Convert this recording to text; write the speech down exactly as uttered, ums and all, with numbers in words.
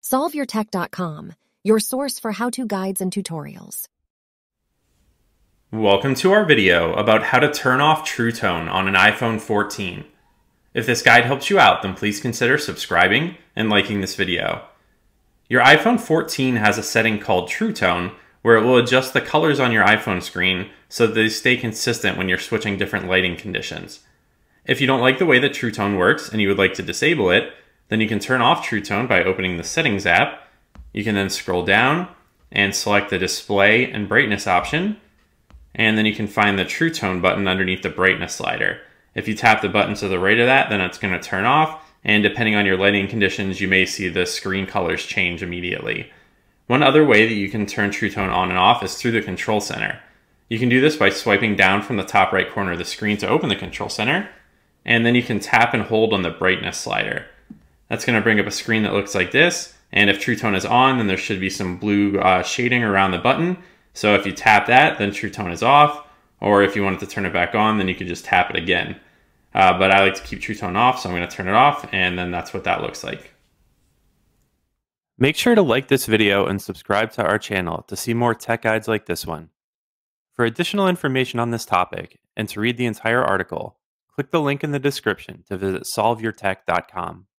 solve your tech dot com, your source for how-to guides and tutorials. Welcome to our video about how to turn off True Tone on an iPhone fourteen. If this guide helps you out, then please consider subscribing and liking this video. Your iPhone fourteen has a setting called True Tone where it will adjust the colors on your iPhone screen so that they stay consistent when you're switching different lighting conditions. If you don't like the way that True Tone works and you would like to disable it, then you can turn off True Tone by opening the Settings app. You can then scroll down and select the Display and Brightness option, and then you can find the True Tone button underneath the brightness slider. If you tap the button to the right of that, then it's going to turn off, and depending on your lighting conditions, you may see the screen colors change immediately. One other way that you can turn True Tone on and off is through the Control Center. You can do this by swiping down from the top right corner of the screen to open the Control Center, and then you can tap and hold on the brightness slider. That's going to bring up a screen that looks like this, and if True Tone is on, then there should be some blue uh, shading around the button. So if you tap that, then True Tone is off, or if you wanted to turn it back on, then you could just tap it again. Uh, but I like to keep True Tone off, so I'm going to turn it off, and then that's what that looks like. Make sure to like this video and subscribe to our channel to see more tech guides like this one. For additional information on this topic and to read the entire article, click the link in the description to visit solve your tech dot com.